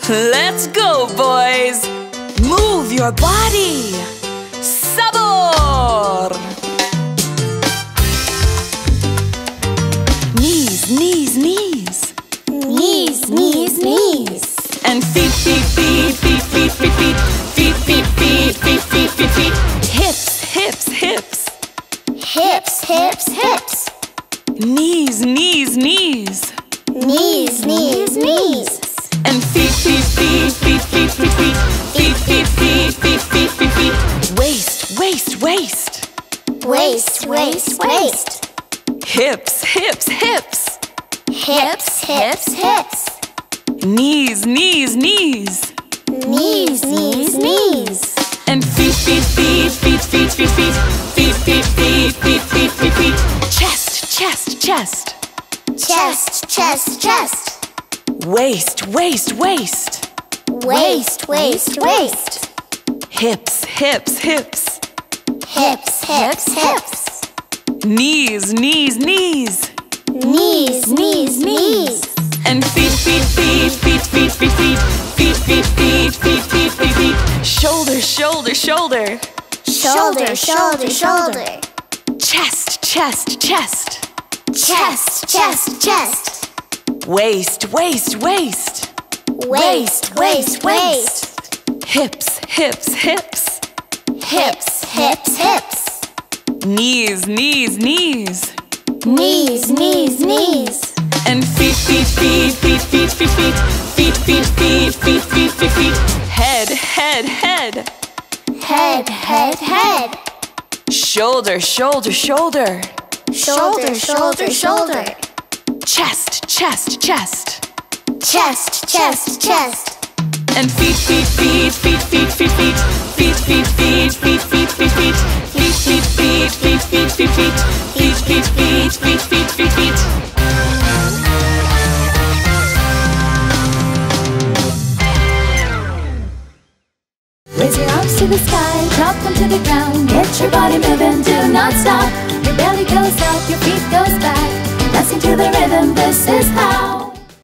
Let's go, boys! Move your body! Sabor! Knees, knees, knees. Knees, knees, knees. And feet, feet, feet, feet, feet, feet, feet. Feet, feet, feet, feet, feet, feet, feet. Hips, hips, hips. Hips, hips, hips. Knees, knees, knees. Knees, knees, knees. And feet, feet, feet, feet, feet, feet, feet. Feet, feet, feet, feet, feet, feet, feet. Waist, waist, waist. Waist, waist, waist. Hips, hips, hips. Hips, hips, hips. Knees, knees, knees. Knees, knees, knees. And feet, feet, feet, feet, feet, feet, feet. Feet, feet, feet, feet, feet, feet, feet. Chest, chest, chest. Chest, chest, chest. Waist, waist, waist. Waist, waist, waist. Hips, hips, hips. Hips, hips, hips. Knees, knees, knees. Knees, knees, knees. And feet, feet, feet, feet, feet, feet, feet. Feet, feet, feet, feet, feet, feet, feet. Shoulder, shoulder, shoulder. Shoulder, shoulder, shoulder. Chest, chest, chest. Chest, chest, chest. Waist, waist, waist. Waist, waist, waist. Hips, hips, hips. Hips, hips, hips. Knees, knees, knees. Knees, knees, knees. And feet, feet, feet, feet, feet, feet, feet. Feet, feet, feet, feet, feet, feet, feet. Head, head, head. Head, head, head. Shoulder, shoulder, shoulder. Shoulder, shoulder, shoulder. Chest, chest, chest. Chest, chest, chest. And feet, feet, feet, feet, feet, feet, feet. Feet, feet, feet, feet, feet, feet, feet. Feet, feet, feet, feet, feet, feet, feet. Feet, feet, feet, feet, feet, feet, feet. Raise your arms to the sky, drop them to the ground. Get your body moving, do not stop. Your belly goes up, your feet goes back. Dancing to the rhythm, this is how.